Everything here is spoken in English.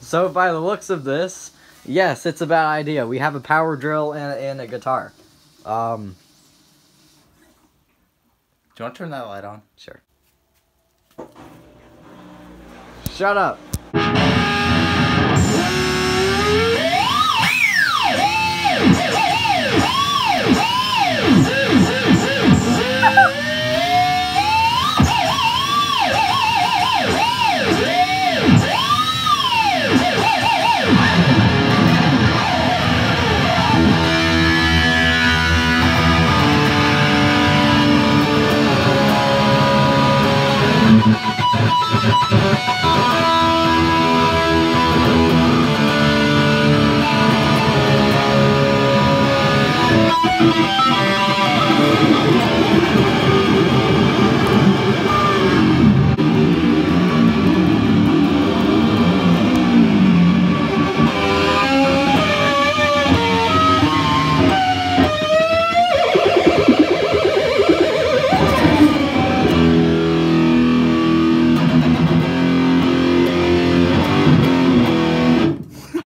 So by the looks of this, yes, it's a bad idea. We have a power drill and a guitar. Do you want to turn that light on? Sure. Shut up.